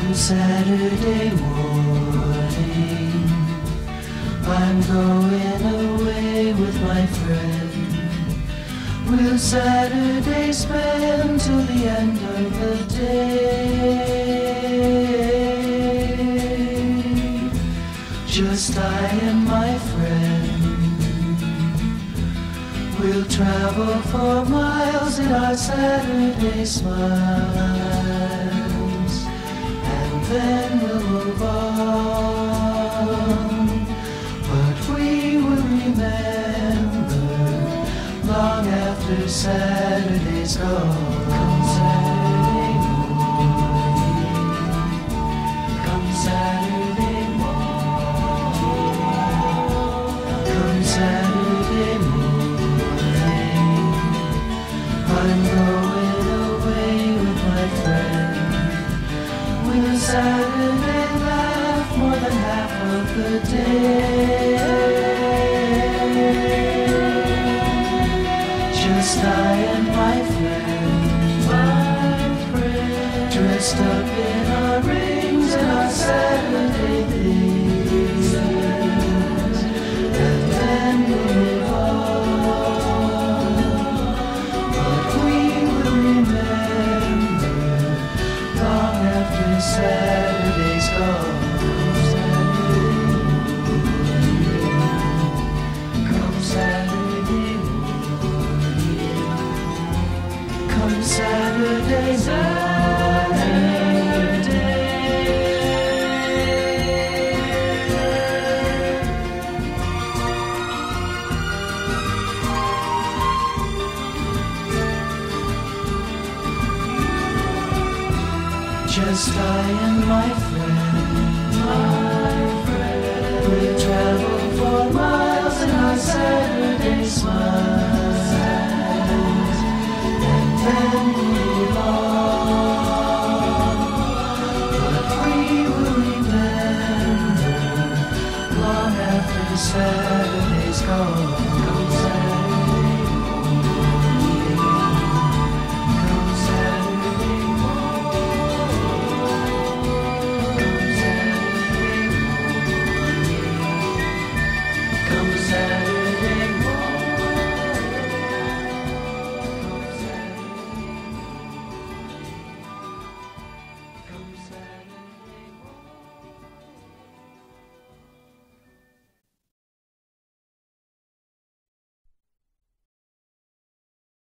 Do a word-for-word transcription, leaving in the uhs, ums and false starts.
Saturday morning, I'm going away with my friend. We'll Saturday spend till the end of the day. Just I and my friend. We'll travel for miles in our Saturday smiles, and then we'll move on. But we will remember long after Saturday's gone. Come Saturday morning, come Saturday morning, come Saturday morning, I'm going away with my friend. We'll Saturday laugh more than half of the day. Just I and my friend, my friend, dressed up in our rings and our Saturday things, and then we'll move on. But we will remember long after Saturday's gone. Come Saturday morning, come Saturday, Saturday. Just I and my friend, my friend, we travel for miles in our Saturday smiles, and then move on. But we will remember long after Saturday's gone. Come Saturday.